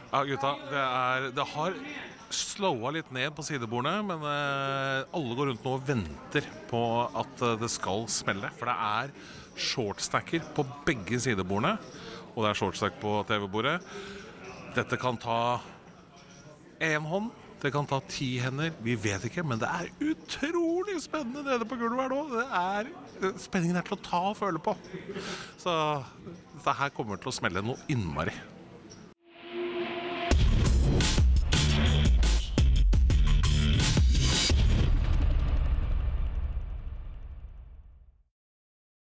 Ja, gutta, det har slåa litt ned på sidebordene, men alle går rundt nå og venter på at det skal smelle. For det er shortstacker på begge sidebordene, og det er shortstack på TV-bordet. Dette kan ta en hånd, det kan ta 10 hender, vi vet ikke, men det er utrolig spennende nede på gulvet her nå. Spenningen er til å ta og føle på. Så dette her kommer til å smelle noe innmari.